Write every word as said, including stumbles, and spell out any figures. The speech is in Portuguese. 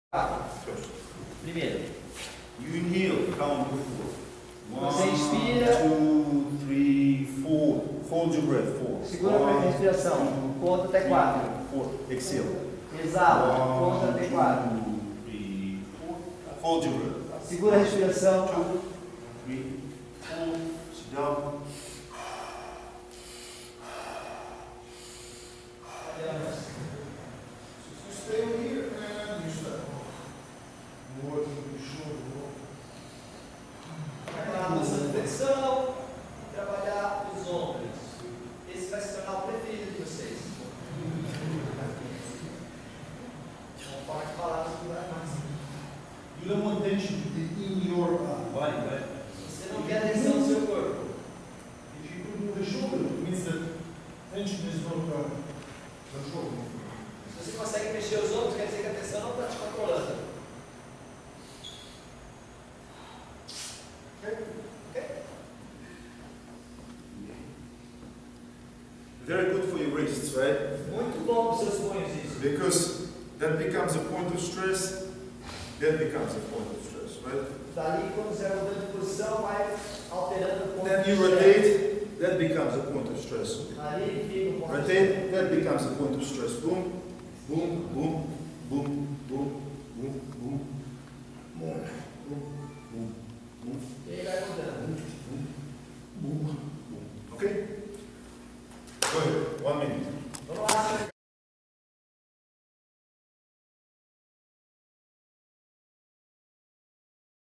Primeiro. You inhale, count to four. Você inspira. One, two, three, four. Hold your breath. Four. Segura a respiração. Conta até quatro. Four. Exhale. Exala. Conta até quatro. Two, three, four. Hold your breath. Segura a respiração. Two, three, four. Sit down. Stay over here and you start. More than you should. Trabalhar a nossa flexão, trabalhar os ombros. Esse vai se tornar o preferido de vocês. Não pode falar do segurar máximo. You don't want tension to be in your uh, body, right? Você não quer tensão no seu corpo. If you could move the shoulder, it means that tension is not uh, controlled. Se você consegue mexer os ombros, quer dizer que a tensão não está te controlando. Okay? Ok? Very good for your wrists, right? Muito bom para os seus punhos isso. Because that becomes a point of stress. That becomes a point of stress, right? Dali, quando você vai mudando de posição, vai alterando o ponto Then de you stress. rotate. That becomes a point of stress. Ali fica o ponto de Rotate. That becomes a point of stress. Boom, boom, boom, boom, boom, boom, boom, boom, boom, boom, boom. E aí vai